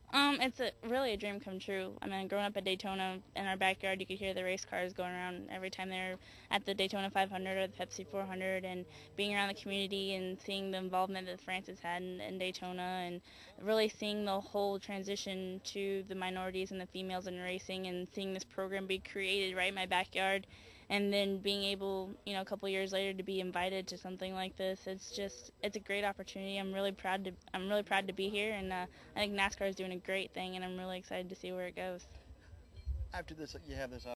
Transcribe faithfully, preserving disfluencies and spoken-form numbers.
Um, it's a, really a dream come true. I mean, growing up at Daytona, in our backyard, you could hear the race cars going around every time they're at the Daytona five hundred or the Pepsi four hundred, and being around the community and seeing the involvement that Francis had in, in Daytona, and really seeing the whole transition to the minorities and the females in racing, and seeing this program be created right in my backyard, and then being able, you know, a couple years later to be invited to something like this. It's just, it's a great opportunity. I'm really proud to, I'm really proud to be here, and uh, I think NASCAR is doing a great thing, and I'm really excited to see where it goes. After this, you have this